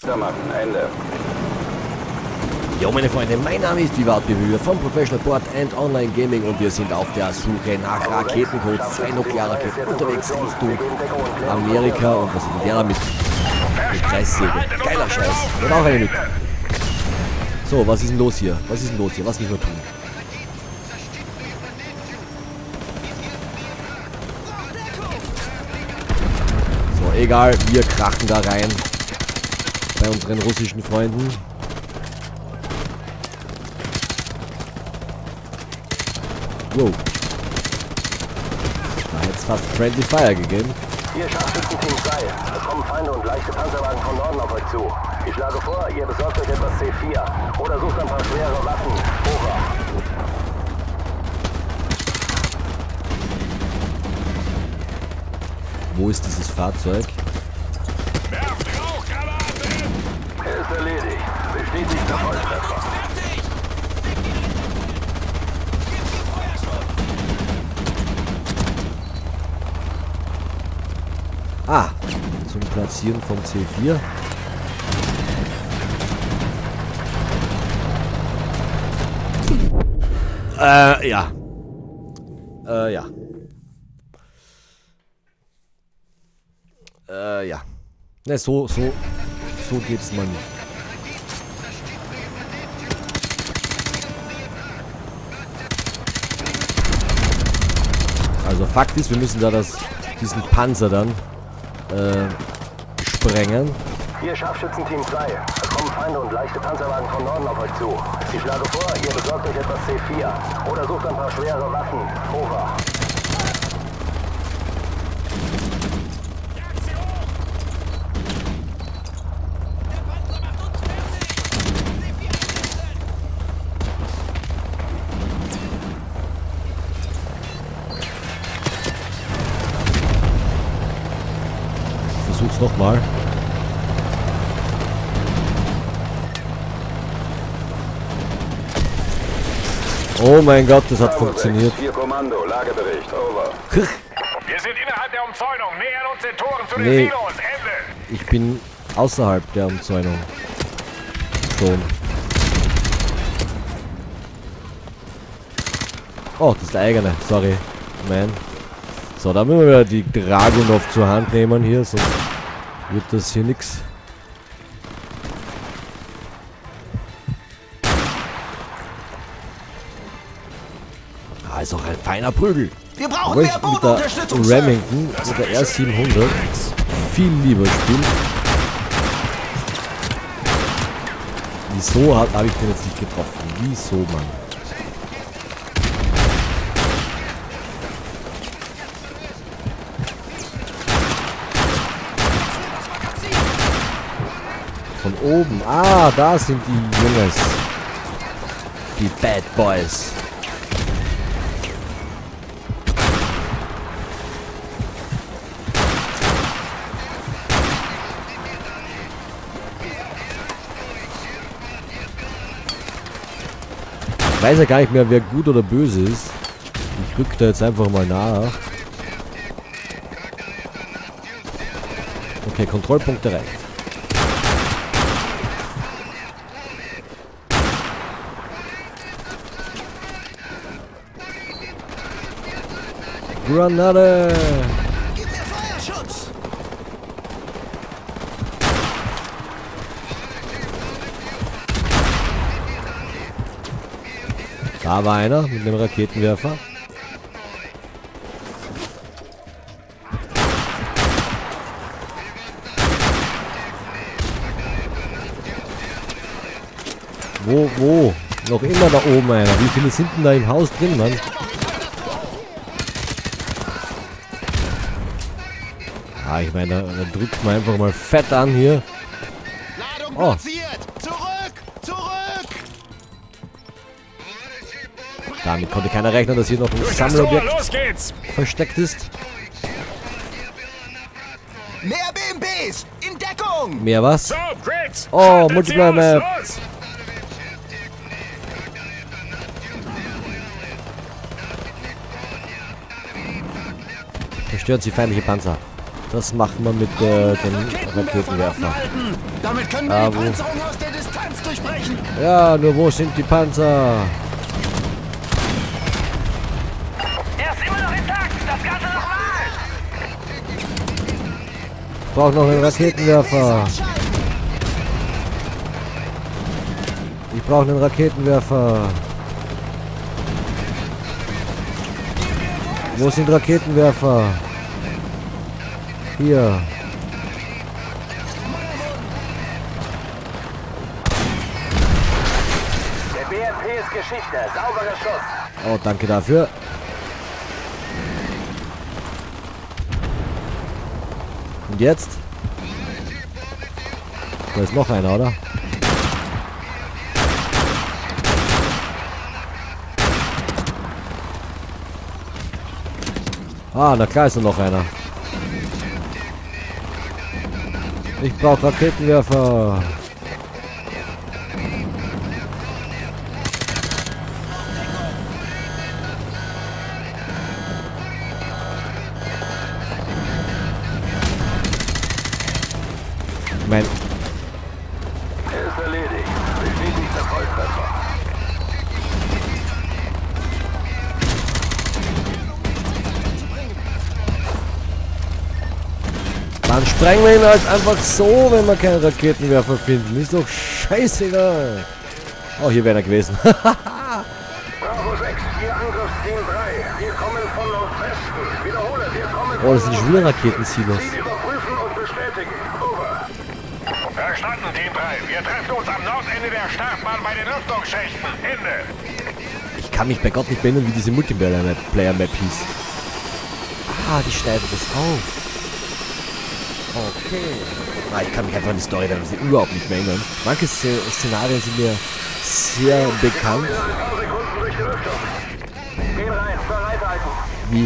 Machen. Ende. Jo meine Freunde, mein Name ist Vivat Bewühe von Professional Board and Online Gaming und wir sind auf der Suche nach Raketencodes, 2 Nuklearraketen unterwegs Richtung Amerika und was ist denn der da mit Kreissäge? Geiler Scheiß, und auch eine mit. So, was ist denn los hier? Was ist denn los hier? Was müssen wir tun? So, egal, wir krachen da rein bei unseren russischen Freunden. Wow. Da hätte es fast Friendly Fire gegeben. Ihr Scharfschützen-Team 2. Es kommen Feinde und leichte Panzerwagen von Norden auf euch zu. Ich schlage vor, ihr besorgt euch etwas C4 oder sucht ein paar schwere Waffen. Over. Wo ist dieses Fahrzeug? Er ist erledigt. Bestätigter Volltreffer. Ah, zum Platzieren vom C4. Ja. Ja. Ja. Ne, so geht's mal nicht. Also Fakt ist, wir müssen da diesen Panzer dann sprengen. Ihr Scharfschützen-Team 2. Es kommen Feinde und leichte Panzerwagen von Norden auf euch zu. Ich schlage vor, ihr besorgt euch etwas C4 oder sucht ein paar schwere Waffen. Over. Versuch's nochmal. Oh mein Gott, das hat funktioniert. 4 Kommando, Lagebericht, over. Wir sind innerhalb der Umzäunung, nähern uns den Toren zu den Nee. Silos. Ende! Ich bin außerhalb der Umzäunung. Schon. Oh, das ist der eigene. Sorry, man. So, da müssen wir wieder die Dragunov zur Hand nehmen hier, sonst wird das hier nix. Ah, ist auch ein feiner Prügel. Wir brauchen Aber ich mehr mit der Bodenunterstützung, Sir. Remington, mit der R700 viel lieber spielen. Wieso habe ich den jetzt nicht getroffen? Wieso, Mann? Von oben. Ah, da sind die Jungs. Die Bad Boys. Ich weiß ja gar nicht mehr, wer gut oder böse ist. Ich rück da jetzt einfach mal nach. Okay, Kontrollpunkt erreicht. Granate! Gib mir Feuerschutz. Da war einer mit einem Raketenwerfer. Wo? Noch immer da oben einer. Wie viele sind denn da im Haus drin, Mann? Ah, ich meine, da drückt man einfach mal fett an hier. Ladung Oh. platziert. Zurück. Zurück. Damit konnte keiner rechnen, dass hier noch ein Durch das Tor, Sammelobjekt los geht's! versteckt ist. Mehr BMPs. In Deckung. Mehr was? So, Grits! Oh, schaltet Multiplayer sie Map. aus, los! Zerstören Sie feindliche Panzer. Das machen wir mit dem Raketenwerfer. Damit können wir die wo? Panzerung aus der Distanz durchbrechen. Ja, nur wo sind die Panzer? Er ist immer noch intakt. Das Ganze nochmal. Ich brauche noch einen Raketenwerfer. Ich brauche einen Raketenwerfer. Wo sind Raketenwerfer? Hier. Der BMP ist Geschichte. Sauberer Schuss. Oh, danke dafür. Und jetzt? Da ist noch einer, oder? Ah, na klar ist noch einer. Ich brauche Raketenwerfer. Mein. Er ist erledigt. Bestätigter Volltreffer. Dann sprengen wir ihn halt einfach so, wenn wir keinen Raketenwerfer finden. Ist doch scheißegal. Oh, hier wäre er gewesen. Bravo 6, hier Angriffsteam 3. Wir kommen von Nordwesten. Wiederhole, wir kommen Oh, das sind schon wieder Raketensilos. Ziel überprüfen und bestätigen. Over. Verstanden, Team 3. Wir treffen uns am Nordende der Startbahn bei den Lüftungsschächten. Ende. Ich kann mich bei Gott nicht erinnern, wie diese Multiplayer-Map hieß. Ah, die schneiden das auf. Okay. Ah, ich kann mich einfach an die Story dann überhaupt nicht mehr erinnern. Manche Szenarien sind mir sehr bekannt. Ein paar Sekunden durch die Lüftung. Gehen rein, bereit halten. Wie?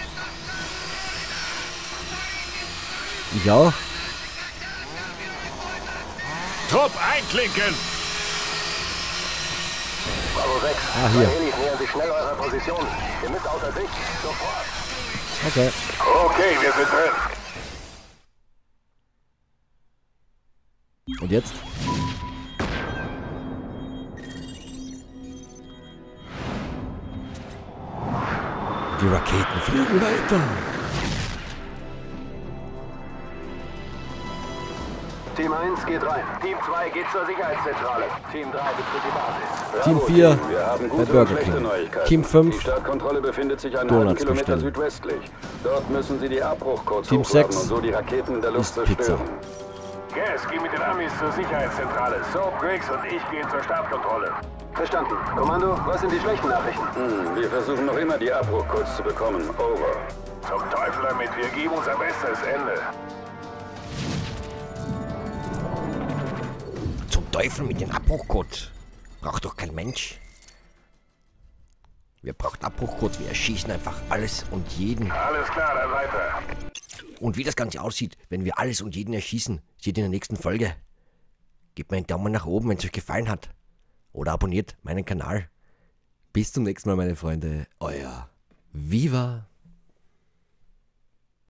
Ich auch? Trupp einklinken. Bravo 6. Ah, hier. Helis nähern sich schnell eurer Position. Ihr müsst außer Sicht. Sofort. Okay. Okay, wir sind drin. Und jetzt? Die Raketen fliegen weiter. Team 1 geht rein. Team 2 geht zur Sicherheitszentrale. Team 3 betritt die Basis. Team Bravo 4 wir haben bei gute und Burger schlechte King. Neuigkeiten. Team 5 Die Startkontrolle befindet sich einen Donuts halben Kilometer bestellen. südwestlich. Dort müssen Sie die Abbruchcodes Team hochladen 6 und so die Raketen in der Luft ist Pizza. zerstören. Gas, geh mit den Amis zur Sicherheitszentrale. Soap, Griggs und ich gehen zur Startkontrolle. Verstanden. Kommando, was sind die schlechten Nachrichten? Wir versuchen noch immer die Abbruchcodes zu bekommen. Over. Zum Teufel damit, wir geben unser Bestes, Ende. Zum Teufel mit dem Abbruchcode. Braucht doch kein Mensch. Wir brauchen Abbruchcode, wir erschießen einfach alles und jeden. Alles klar, dann weiter. Und wie das Ganze aussieht, wenn wir alles und jeden erschießen, seht ihr in der nächsten Folge. Gebt mir einen Daumen nach oben, wenn es euch gefallen hat. Oder abonniert meinen Kanal. Bis zum nächsten Mal, meine Freunde. Euer Viva